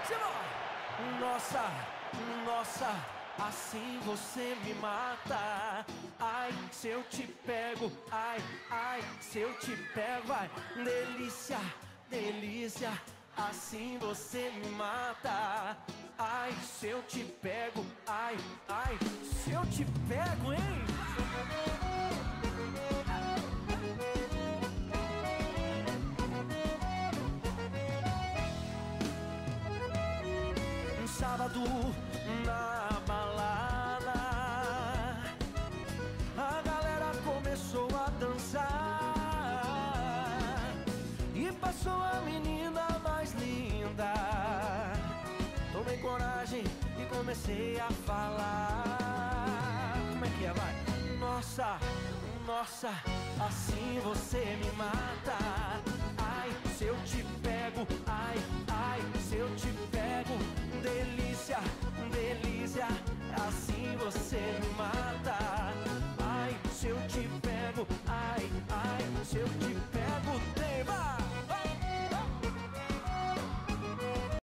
Nossa, nossa, assim você me mata. Ai, se eu te pego, ai, ai, se eu te pego, ai, delícia, delícia, assim você me mata. Ai, se eu te pego, ai, ai, se eu te pego, hein? Sábado na balada, a galera começou a dançar e passou a menina mais linda. Tomei coragem e comecei a falar. Como é que é, vai? Nossa, nossa, assim você me mata. Ai, se eu te